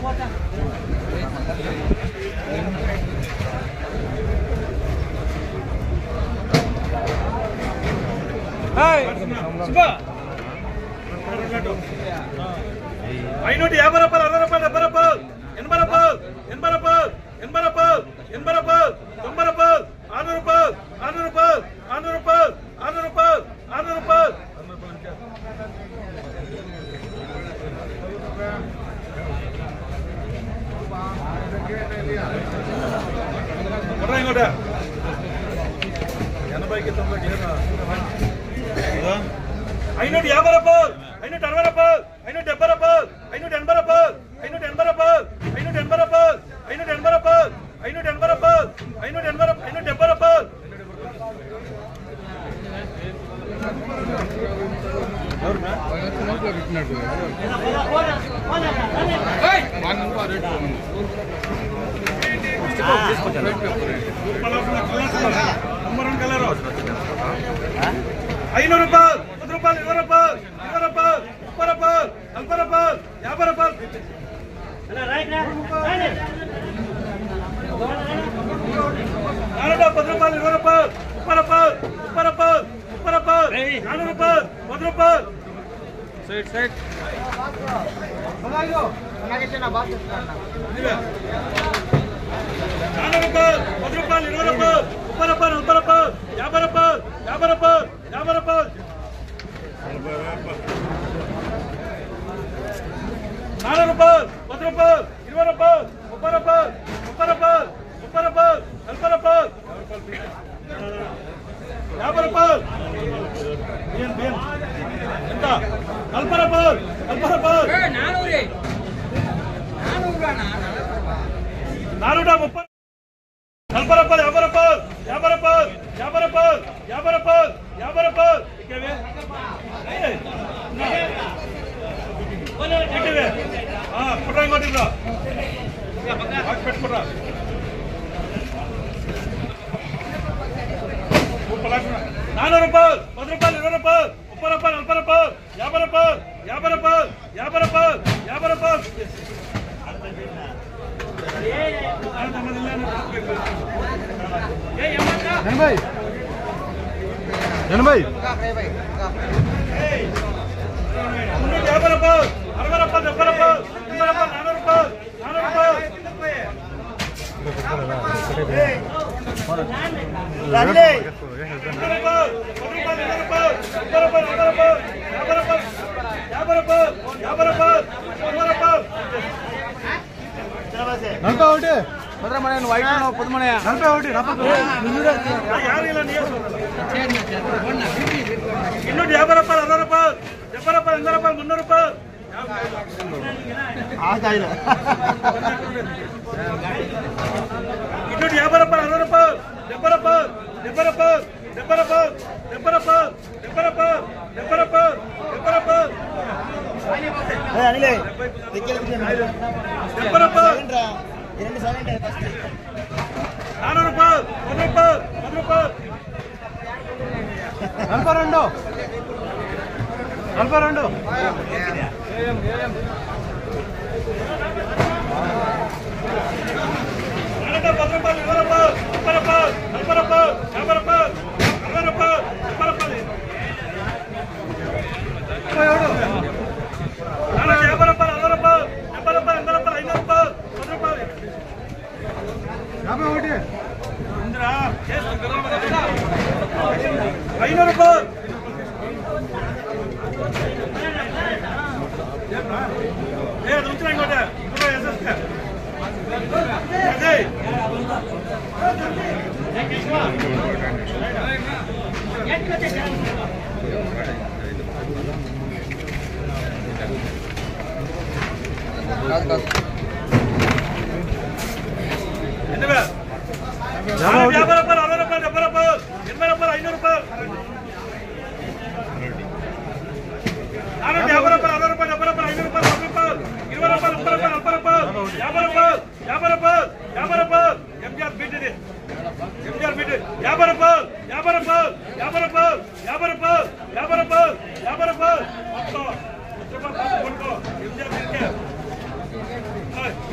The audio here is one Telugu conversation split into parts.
ఐనూటి 50 రూపాయలు 60 రూపాయలు 70 రూపాయలు 80 రూపాయలు 80 రూపాయలు 80 రూపాయలు 80 రూపాయలు 90 రూపాయలు 6 రూపాయలు 6 రూపాయలు 6 రూపాయలు 6 రూపాయలు 6 రూపాయలు ఇంకోట 80కి 90 లేదా 550 రూపాయలు 560 రూపాయలు 570 రూపాయలు 580 రూపాయలు 580 రూపాయలు 580 రూపాయలు 580 రూపాయలు 580 రూపాయలు 570 రూపాయలు ఐనూరు రూపాయలు 10 రూపాయలు 20 రూపాయలు 20 రూపాయలు 30 రూపాయలు 40 రూపాయలు 50 రూపాయలు నాలుగు 10 రూపాయలు 20 రూపాయలు 30 రూపాయలు 30 రూపాయలు 30 రూపాయలు 4 రూపాయలు 10 రూపాయలు సైడ్ సైడ్ 4 రూపాయలు 10 రూపాయలు 20 రూపాయలు 30 రూపాయలు 40 రూపాయలు 50 రూపాయలు 50 రూపాయలు 50 రూపాయలు 4 రూపాయలు 10 రూపాయలు 20 రూపాయలు 30 రూపాయలు 30 రూపాయలు 30 రూపాయలు 40 రూపాయలు 50 రూపాయలు ఎంత 40 రూపాయలు 40 రూపాయలు 430 40 రూపాయలు 50 రూపాయలు 50 రూపాయలు 50 రూపాయలు 50 రూపాయలు 50 రూపాయలు కుట్రా ఇంకోటి పెట్టుకురా 4 రూపాయలు 10 రూపాయలు 20 రూపాయలు 30 రూపాయలు 40 రూపాయలు 50 రూపాయలు 50 రూపాయలు 50 రూపాయలు 50 రూపాయలు 80 రూపాయలు 60 రూపాయలు 70 రూపాయలు 80 రూపాయలు 4 రూపాయలు 4 రూపాయలు ಇನ್ನೂರು 50 ರೂಪಾಯಿ 60 ರೂಪಾಯಿ 70 ರೂಪಾಯಿ 80 ರೂಪಾಯಿ 300 ರೂಪಾಯಿ ಇನ್ನೂರು 50 ರೂಪಾಯಿ 60 ರೂಪಾಯಿ 70 ರೂಪಾಯಿ 70 ರೂಪಾಯಿ 70 ರೂಪಾಯಿ 70 ರೂಪಾಯಿ 70 ರೂಪಾಯಿ 70 ರೂಪಾಯಿ 70 ರೂಪಾಯಿ ಅನಿಲೇ 70 ರೂಪಾಯಿ 4 ರೂಪಾಯಿ 10 ರೂಪಾಯಿ 10 ರೂಪಾಯಿ 42 42 50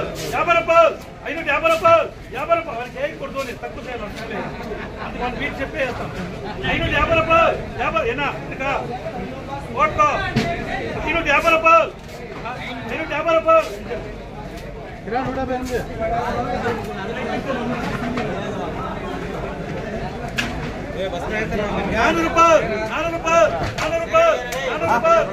50 రూపాయలు 550 రూపాయలు 50 రూపాయలు వారికి ఏం కొడుతుంది తక్కువ చేయాలి అందుకని మీరు చెప్పేస్తాం 550 రూపాయలు 50 ఏనా ఇంకా ఓట్కో 550 రూపాయలు 550 రూపాయలు 400 రూపాయలు 400 రూపాయలు 400 రూపాయలు 400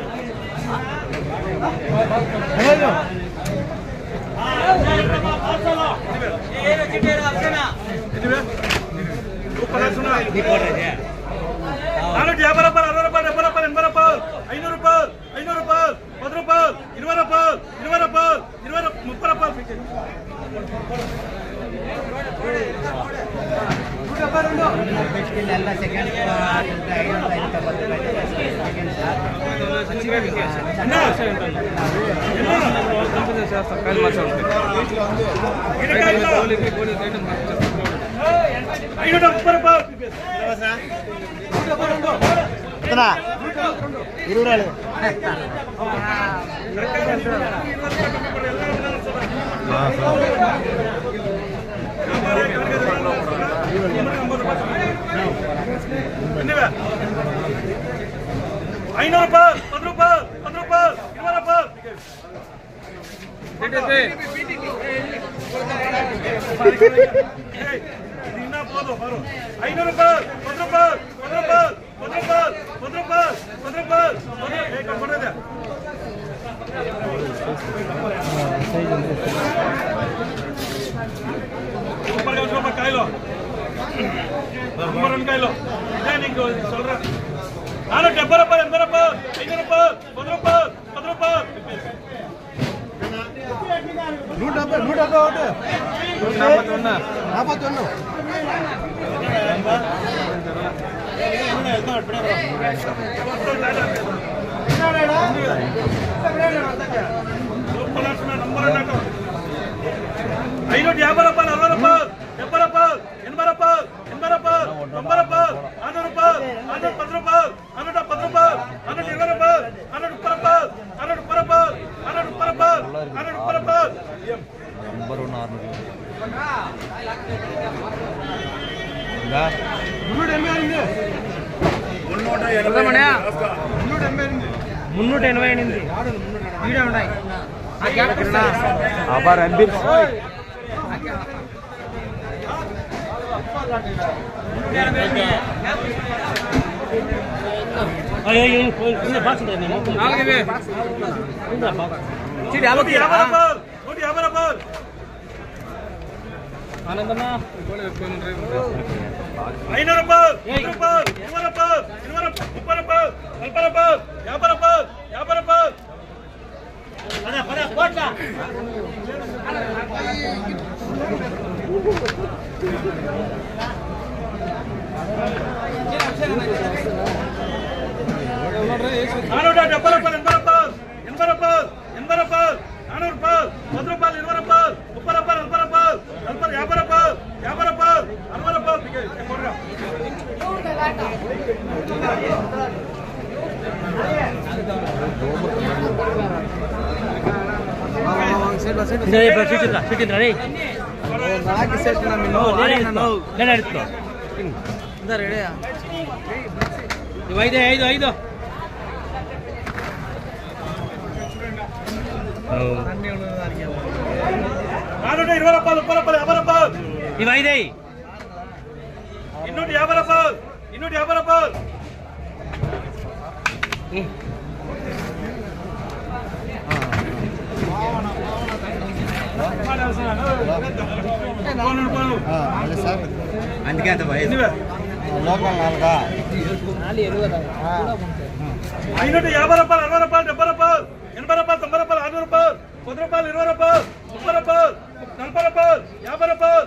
అందుకే అంత వయసు లోకల్ 550 రూపాయలు 60 రూపాయలు 70 రూపాయలు 80 రూపాయలు 90 రూపాయలు 60 రూపాయలు 10 రూపాయలు 20 రూపాయలు 30 రూపాయలు 40 రూపాయలు 50 రూపాయలు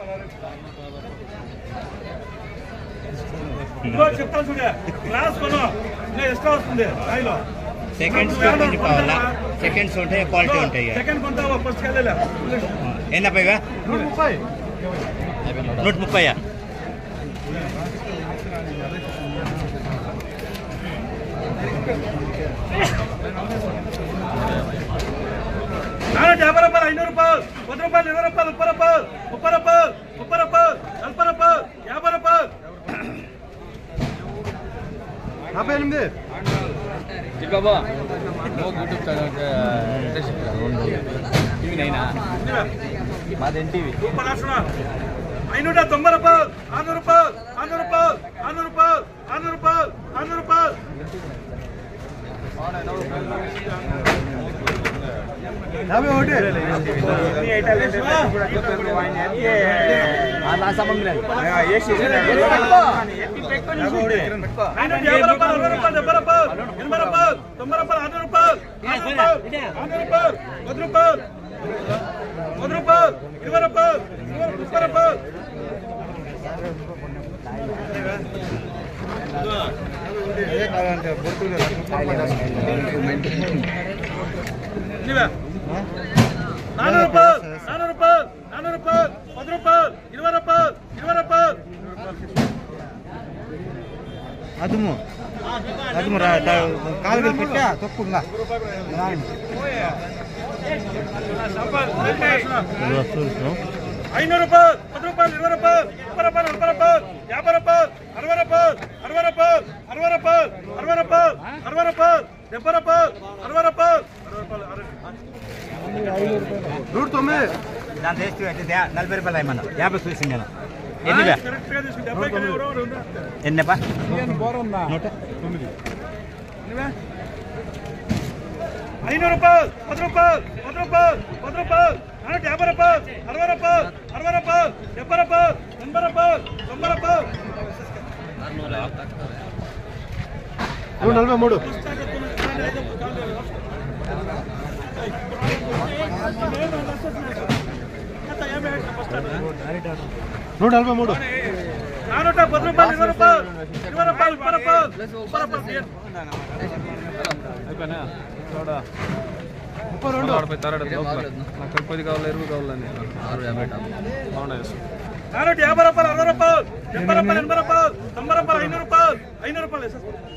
ఇంకో చెప్తాను చూడ క్లాస్ కొను ఎక్స్ట్రా వస్తుంది రాయిలో సెకండ్స్ కావాలా సెకండ్స్ ఉంటాయి క్వాలిటీ ఉంటాయి సెకండ్ కొంటావా ఫస్ట్ వెళ్ళలే ఎన్న పైగా 130 50 రూపాయలు 500 రూపాయలు బాబా యూట్యూబ్ ఛానల్ టీవీ నైనా మాదేం టీవీ 590 రూపాయలు 600 రూపాయలు 600 రూపాయలు 600 రూపాయలు 600 రూపాయలు 600 రూపాయలు 40 రూపాయలు అయ్యమన్నా 50 చూసింది ఎన్నపా 500 రూపాయలు 10 రూపాయలు 10 రూపాయలు 10 రూపాయలు 50 రూపాయలు 60 రూపాయలు 60 రూపాయలు 70 రూపాయలు 80 రూపాయలు 90 రూపాయలు 143 143 10 రూపాయలు 20 రూపాయలు 20 రూపాయలు 30 రూపాయలు 30 రూపాయలు అయిపోయినా చూడా 32 నాకు 10 కావాలి 20 కావాలని 650 బాగున్నాయి 50 రూపాయలు 60 రూపాయలు 70 రూపాయలు 80 రూపాయలు 90 రూపాయలు 500 రూపాయలు 500 రూపాయలు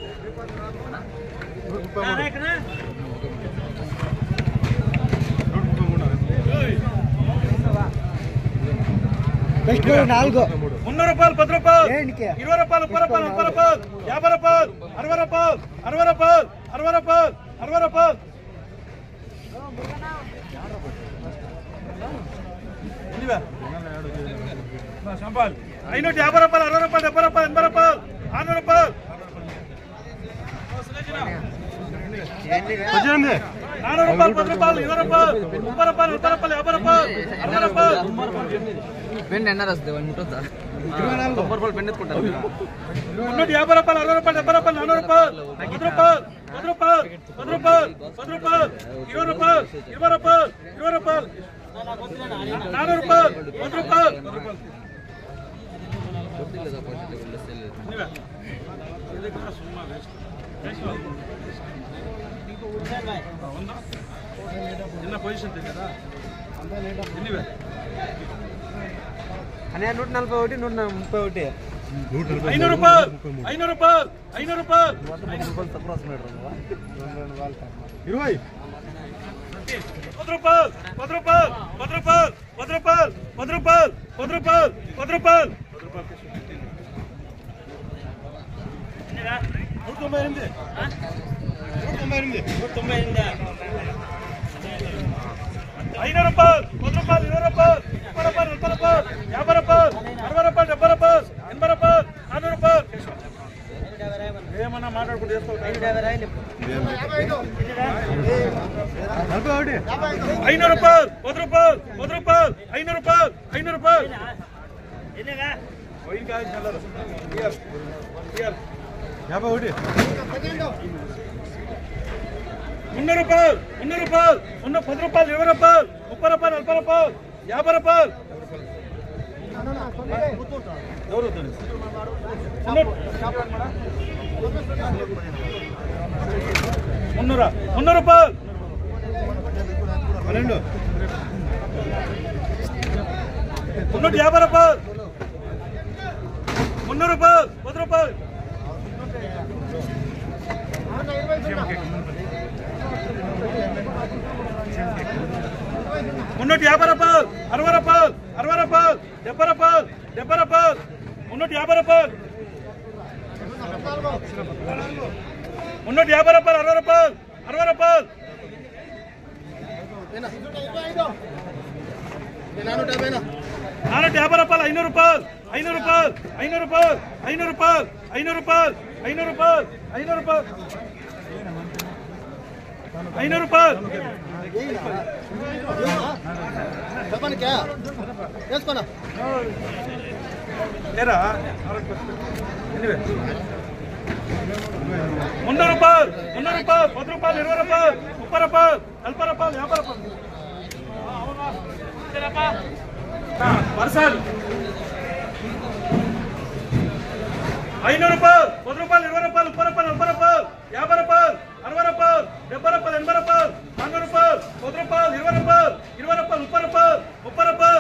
నెక్స్ట్ 4 300 రూపాయలు 10 రూపాయలు 20 రూపాయలు 30 రూపాయలు 30 రూపాయలు 50 రూపాయలు 60 రూపాయలు 60 రూపాయలు 60 రూపాయలు 60 రూపాయలు 550 రూపాయలు 60 రూపాయలు 70 రూపాయలు 80 రూపాయలు 600 రూపాయలు 400 రూపాయలు 10 రూపాయలు 20 రూపాయలు 30 రూపాయలు 30 రూపాయలు 50 రూపాయలు 60 రూపాయలు పెన్ ఎన్న రాస్తే ఉంటుందా 90 రూపాయలు పెన్ ఎత్తుకుంటారు 50 రూపాయలు 60 రూపాయలు 70 రూపాయలు 40 రూపాయలు 10 రూపాయలు 10 రూపాయలు 10 రూపాయలు 10 రూపాయలు 20 రూపాయలు 20 రూపాయలు 20 రూపాయలు 400 రూపాయలు 10 రూపాయలు చిన్న పొజిషన్ కదా 141 131 500 రూపాయలు 500 రూపాయలు 500 రూపాయలు 20 10 రూపాయలు 10 రూపాయలు 10 రూపాయలు 10 రూపాయలు 10 రూపాయలు 10 రూపాయలు 10 రూపాయలు 500 రూపాయలు 10 రూపాయలు 20 రూపాయలు 30 రూపాయలు 40 రూపాయలు 50 రూపాయలు 60 రూపాయలు 70 రూపాయలు 80 రూపాయలు 100 రూపాయలు ఏమన్నా మాట్లాడుకుంటూ చేస్తావు 500 రూపాయలు 10 రూపాయలు 10 రూపాయలు 500 రూపాయలు 500 రూపాయలు 100 రూపాయలు 100 రూపాయలు 10 రూపాయలు 20 రూపాయలు 30 రూపాయలు 40 రూపాయలు 50 రూపాయలు 100 రూపాయలు 12 150 రూపాయలు 300 రూపాయలు 10 రూపాయలు 350 రూపాయలు 60 రూపాయలు 60 రూపాయలు 70 రూపాయలు 70 రూపాయలు 350 రూపాయలు 350 రూపాయలు 60 రూపాయలు 60 రూపాయలు 450 రూపాయలు 500 రూపాయలు 500 రూపాయలు 500 రూపాయలు 500 రూపాయలు 500 రూపాయలు 500 రూపాయలు 500 రూపాయలు 500 రూపాయలు చెప్పండి క్యా చేసుకోనా లేరా 300 రూపాయలు 300 రూపాయలు 10 రూపాయలు 20 రూపాయలు 30 రూపాయలు 40 రూపాయలు 50 రూపాయలు వర్షాలు 500 రూపాయలు 10 రూపాయలు 20 రూపాయలు 30 రూపాయలు 40 రూపాయలు 50 రూపాయలు 60 రూపాయలు 70 రూపాయలు 80 రూపాయలు 100 రూపాయలు 10 రూపాయలు 20 రూపాయలు 20 రూపాయలు 30 రూపాయలు 30 రూపాయలు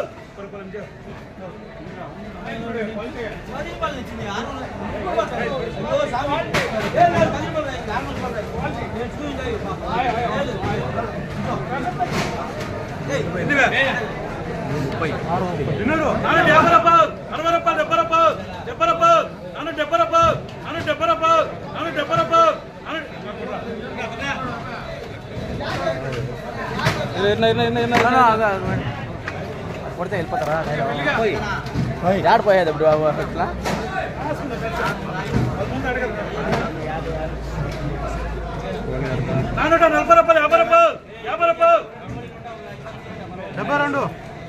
కొడితే వెళ్ళిపోతారా యాడ్ పోయేది ఇప్పుడు అట్లా 440 రూపాయలు 50 రూపాయలు 50 రూపాయలు 72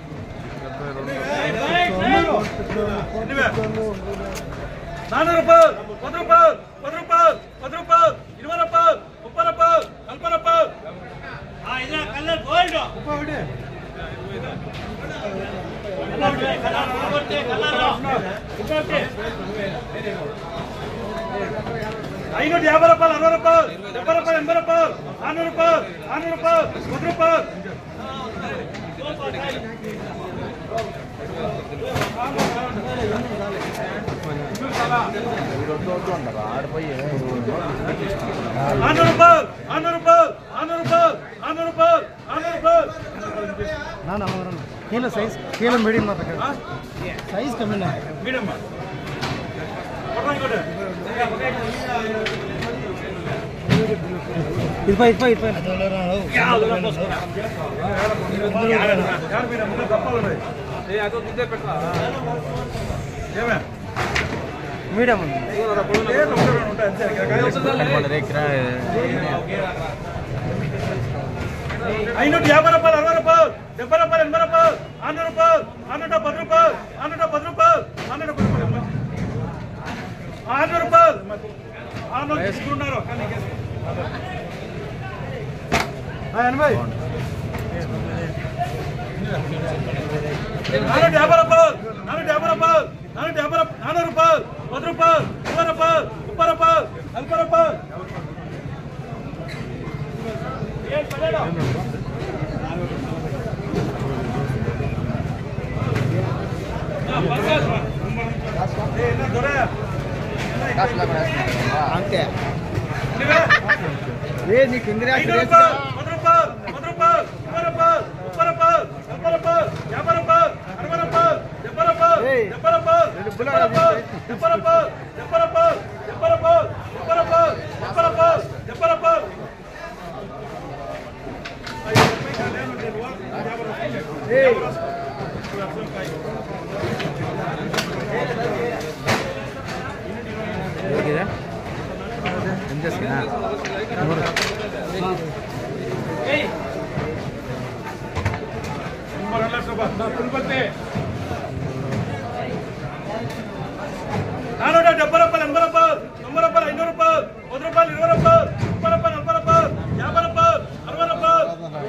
400 రూపాయలు 10 రూపాయలు 10 రూపాయలు 10 రూపాయలు 20 రూపాయలు 30 రూపాయలు 40 రూపాయలు కలర్ గోల్డ్ 550 రూపాయలు 60 రూపాయలు 70 రూపాయలు 80 రూపాయలు 400 రూపాయలు 400 రూపాయలు 10 రూపాయలు 400 రూపాయలు 400 రూపాయలు 400 రూపాయలు 400 రూపాయలు 400 రూపాయలు ना कीलो साइज कीलो मीडियम मात्र साइज कमी ना मीडियम मीडियम ఐనూట 50 రూపాయలు 60 రూపాయలు 70 రూపాయలు 80 రూపాయలు 100 రూపాయలు 110 రూపాయలు 110 రూపాయలు 100 రూపాయలు 600 తీసుకున్నారు 80 450 రూపాయలు 450 రూపాయలు 400 రూపాయలు 10 రూపాయలు 20 రూపాయలు 30 రూపాయలు 40 రూపాయలు అంతే ఏ నీకు ఇందిరా 5 రూపాయలు 10 రూపాయలు 10 రూపాయలు 20 రూపాయలు 30 రూపాయలు 40 రూపాయలు 50 రూపాయలు 60 రూపాయలు 70 రూపాయలు 70 రూపాయలు 70 రూపాయలు 70 రూపాయలు 70 రూపాయలు 70 రూపాయలు 30 రూపాయలు 70 రూపాయలు 70 రూపాయలు తిరుపతి 470 రూపాయలు 80 రూపాయలు 90 రూపాయలు 500 రూపాయలు 10 రూపాయలు 20 రూపాయలు 30 రూపాయలు 40 రూపాయలు 50 రూపాయలు 60 రూపాయలు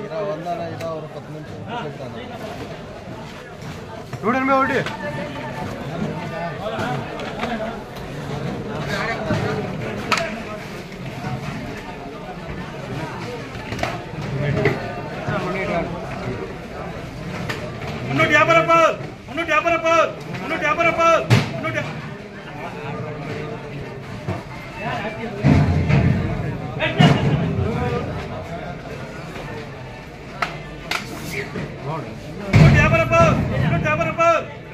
181 350 రూపాయలు 350 రూపాయలు 350 రూపాయలు 150 రూపాయలు 150 రూపాయలు